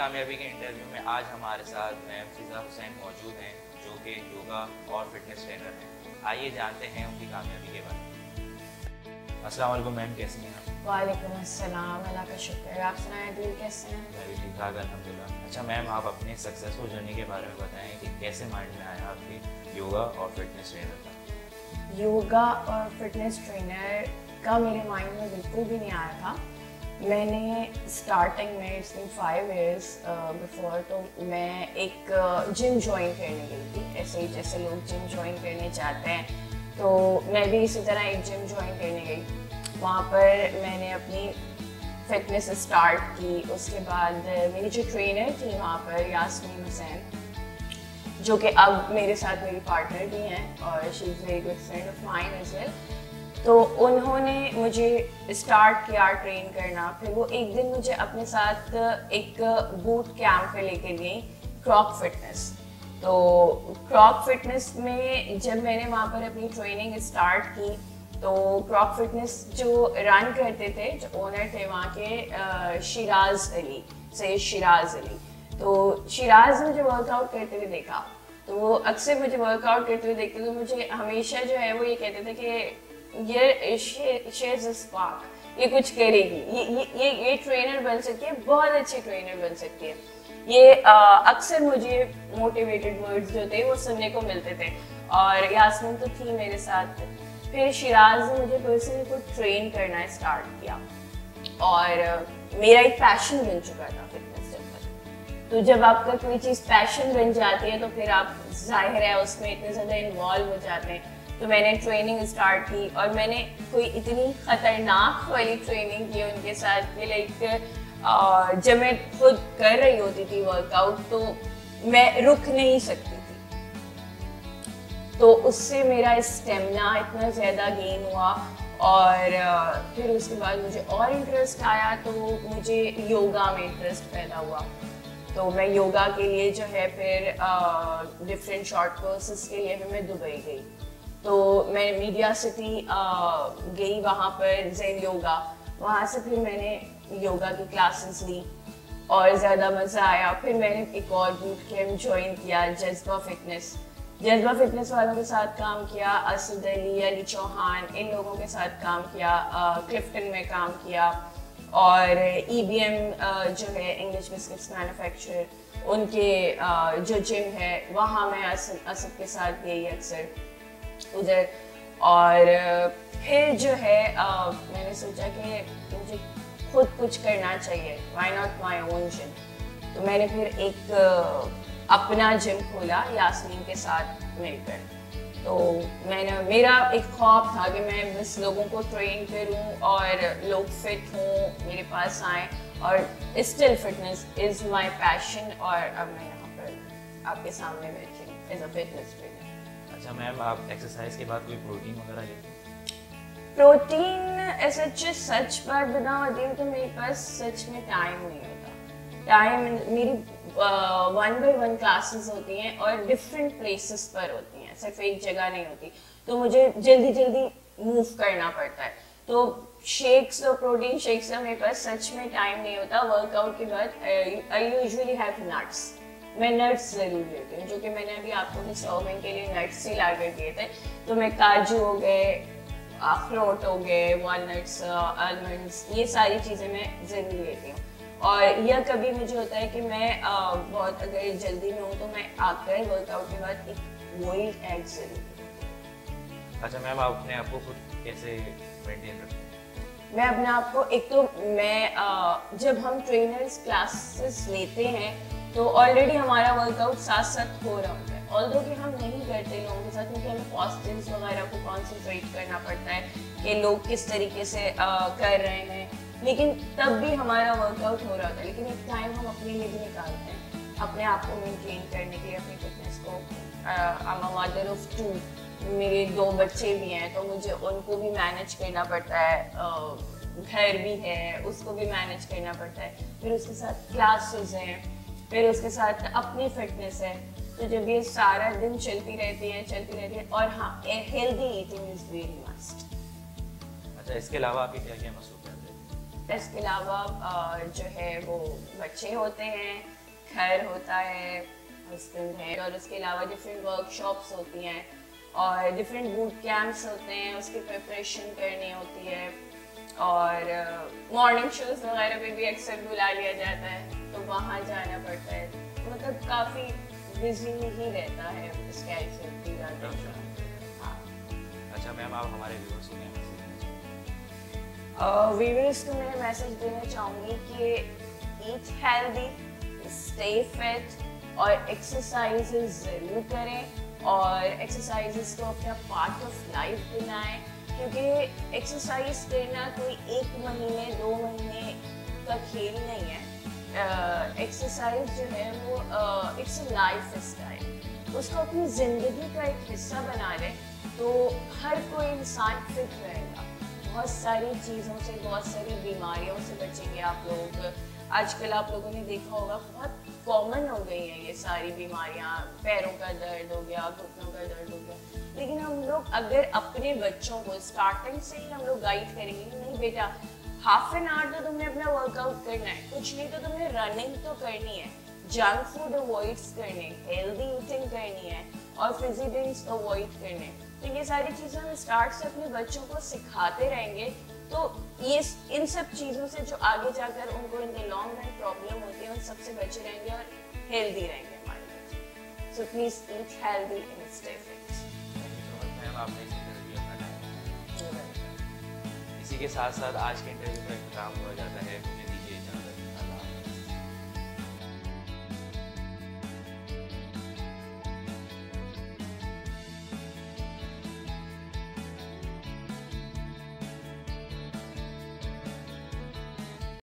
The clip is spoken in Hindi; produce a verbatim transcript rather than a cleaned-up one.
कामयाबी के इंटरव्यू में आज हमारे साथ मैम फिजा हुसैन मौजूद हैं, जो कि योगा और फिटनेस ट्रेनर हैं। आइए जानते हैं उनकी कामयाबी के बारे में। अस्सलाम वालेकुम मैम, कैसी हैं आप? वालेकुम अस्सलाम, अल्लाह का शुक्र है। आप सुनाएं दिल कैसे हैं? मैं भी ठीक ठाक अल्हम्दुलिल्लाह। अच्छा मैम, आप अपने सक्सेसफुल जर्नी के बारे में बताएं कि कैसे माइंड में आया आपकी योगा और फिटनेस ट्रेनर का? योगा और फिटनेस ट्रेनर का मेरे माइंड में बिल्कुल भी नहीं आया था। मैंने स्टार्टिंग में it's been five years before तो मैं एक जिम ज्वाइन करने गई थी। ऐसे ही जैसे लोग जिम ज्वाइन करने चाहते हैं, तो मैं भी इसी तरह एक जिम ज्वाइन करने गई। वहाँ पर मैंने अपनी फिटनेस स्टार्ट की। उसके बाद मेरी जो ट्रेनर थी वहाँ पर यास्मीन हुसैन, जो कि अब मेरे साथ मेरी पार्टनर भी हैं और she is very good friend of mine as well. तो उन्होंने मुझे स्टार्ट किया ट्रेन करना। फिर वो एक दिन मुझे अपने साथ एक बूट कैंप पे लेके गई, क्रॉक फिटनेस। तो क्रॉक फिटनेस में जब मैंने वहाँ पर अपनी ट्रेनिंग स्टार्ट की, तो क्रॉक फिटनेस जो रन करते थे, जो ओनर थे वहाँ के शिराज अली, सैयद शिराज अली, तो शिराज ने मुझे वर्कआउट करते हुए देखा। तो वो अक्सर मुझे वर्कआउट करते हुए देखते तो मुझे हमेशा जो है वो ये कहते थे कि ये स्पार्क, ये कुछ करेगी, ये ये ये ये ट्रेनर बन सकती है, बहुत अच्छी ट्रेनर बन सकती है। ये अक्सर मुझे मोटिवेटेड वर्ड्स जो थे वो सुनने को मिलते थे। और यास्मीन तो थी मेरे साथ। फिर शिराज ने मुझे पर्सनली को ट्रेन करना स्टार्ट किया और मेरा एक पैशन बन चुका था फिटनेस जब तक। तो जब आपका कोई चीज़ पैशन बन जाती है तो फिर आप जाहिर है उसमें इतने ज़्यादा इन्वॉल्व हो जाते हैं। तो मैंने ट्रेनिंग स्टार्ट की और मैंने कोई इतनी ख़तरनाक वाली ट्रेनिंग की उनके साथ कि लाइक जब मैं खुद कर रही होती थी वर्कआउट तो मैं रुक नहीं सकती थी। तो उससे मेरा स्टेमिना इतना ज़्यादा गेन हुआ। और फिर उसके बाद मुझे और इंटरेस्ट आया, तो मुझे योगा में इंटरेस्ट पैदा हुआ। तो मैं योगा के लिए जो है फिर डिफरेंट शॉर्ट कोर्सेज के लिए भी मैं दुबई गई। तो मैं मीडिया सिटी गई, वहाँ पर ज़ेन योगा, वहाँ से फिर मैंने योगा की क्लासेस ली और ज़्यादा मज़ा आया। फिर मैंने एक और बूट कैम्प ज्वाइन किया, जज्बा फिटनेस। जज्बा फिटनेस वालों के साथ काम किया, असद अली, अली चौहान, इन लोगों के साथ काम किया, क्लिफ्टन में काम किया। और ई बी एम जो है इंग्लिश बिस्किट्स मैन्युफैक्चरर, उनके जो जिम है वहाँ मैं असद असद के साथ गई अक्सर उधर। और फिर जो है आ, मैंने सोचा कि मुझे खुद कुछ करना चाहिए, why not my own gym. तो मैंने फिर एक आ, अपना जिम खोला यास्मीन के साथ मिलकर। तो मैंने मेरा एक ख्वाब था कि मैं बस लोगों को ट्रेन करूं और लोग फिट हों, मेरे पास आएँ। और still fitness is my passion. और अब मैं यहाँ पर आपके सामने बैठी हूँ एज अ फिटनेस ट्रेनर। अच्छा मैम, आप एक्सरसाइज के बाद कोई प्रोटीन वगैरह लेते हैं? प्रोटीन ऐसा सच बात बताऊँ तो मेरे पास सच में टाइम नहीं होता। टाइम मेरी वन बाई वन क्लासेस होती हैं और डिफरेंट प्लेसेस पर होती हैं, सिर्फ एक जगह नहीं होती। तो मुझे जल्दी जल्दी मूव करना पड़ता है। तो शेक्स और प्रोटीन शेक्स का मेरे पास सच में टाइम नहीं होता। वर्कआउट के बाद आई यूजुअली हैव नट्स। मैं नट्स ज़रूर लेती हूँ, जो कि मैंने अभी आपको भी सर्विंग के लिए नट्स ही ला कर दिए थे। तो मैं काजू हो गए, अखरोट हो गए, वॉलनट्स, आलमंड्स, ये सारी चीज़ें मैं ज़रूर लेती हूँ। और यह कभी मुझे होता है कि मैं आ, बहुत अगर जल्दी में हूँ तो मैं आकर वर्कआउट के बाद एक बॉइल्ड एग ज़रूर लेती हूँ। अच्छा मैम, आप अपने आप को खुद कैसे मेंटेन रखते हैं? मैं अपने आप को एक तो मैं आ, जब हम ट्रेनर्स क्लासेस लेते हैं तो ऑलरेडी हमारा वर्कआउट साथ साथ हो रहा होता है। ऑल्दो कि हम नहीं करते लोगों के साथ, क्योंकि हमें पॉस्चर्स वगैरह को कॉन्सेंट्रेट करना पड़ता है कि लोग किस तरीके से आ, कर रहे हैं, लेकिन तब भी हमारा वर्कआउट हो रहा होता है। लेकिन एक टाइम हम अपने लिए भी निकालते हैं अपने आप को मेंटेन करने के लिए, अपनी फिटनेस को। I am a mother of two, मेरे दो बच्चे भी हैं, तो मुझे उनको भी मैनेज करना पड़ता है, घर भी है उसको भी मैनेज करना पड़ता है, फिर उसके साथ क्लासेस हैं, फिर उसके साथ अपनी फिटनेस है। तो जब ये सारा दिन चलती रहती है चलती रहती है और हाँ, healthy eating is very must. अच्छा, इसके अलावा आपकी क्या क्या मसरूफियत है? इसके अलावा जो है वो बच्चे होते हैं, घर होता है, हस्बैंड है, और उसके अलावा डिफरेंट वर्कशॉप्स होती हैं और डिफरेंट बूट कैंप्स होते हैं, उसकी प्रिपरेशन करनी होती है, और मॉर्निंग शोज वगैरह पे भी अक्सर बुला लिया जाता है तो वहाँ जाना पड़ता है। तो मतलब काफ़ी बिजी ही रहता है स्केड्यूल पूरा दिन। हाँ। अच्छा मैम, आप हमारे व्यूअर्स को व्यूअर्स को मैं मैसेज देना चाहूँगी कि ईट हेल्दी, स्टे फिट और एक्सरसाइजेस ज़रूर करें और एक्सरसाइजेस को अपना पार्ट ऑफ लाइफ बनाएं, क्योंकि एक्सरसाइज करना कोई एक महीने दो महीने का खेल नहीं है। एक्सरसाइज uh, जो है वो इट्स अ लाइफ स्टाइल, उसको अपनी ज़िंदगी का एक हिस्सा बना लें तो हर कोई इंसान फिट रहेगा, बहुत सारी चीज़ों से, बहुत सारी बीमारियों से बचेंगे आप लोग। आजकल आप लोगों ने देखा होगा बहुत कॉमन हो गई हैं ये सारी बीमारियां, पैरों का दर्द हो गया, घुटनों का दर्द हो गया, लेकिन हम लोग अगर अपने बच्चों को स्टार्टिंग से ही हम लोग गाइड करेंगे, नहीं बेटा हाफ एन आवर तो तुमने अपना वर्कआउट करना है, कुछ नहीं तो तुमने रनिंग तो करनी है, जंक फूड अवॉइड करने, हेल्दी ईटिंग करनी है और फिजी ड्रिंक्स अवॉइड करने। तो ये सारी चीज़ें हम स्टार्ट से अपने बच्चों को सिखाते रहेंगे तो ये इन सब चीज़ों से जो आगे जाकर उनको in the long run problem होती है उन सबसे बचे रहेंगे और हेल्दी रहेंगे हमारे बच्चे। So please eat healthy and stay fit. Ma'am आपने इस इंटरव्यू अपना टाइम, इसी के साथ साथ आज के इंटरव्यू का इख्तिताम हुआ जाता है।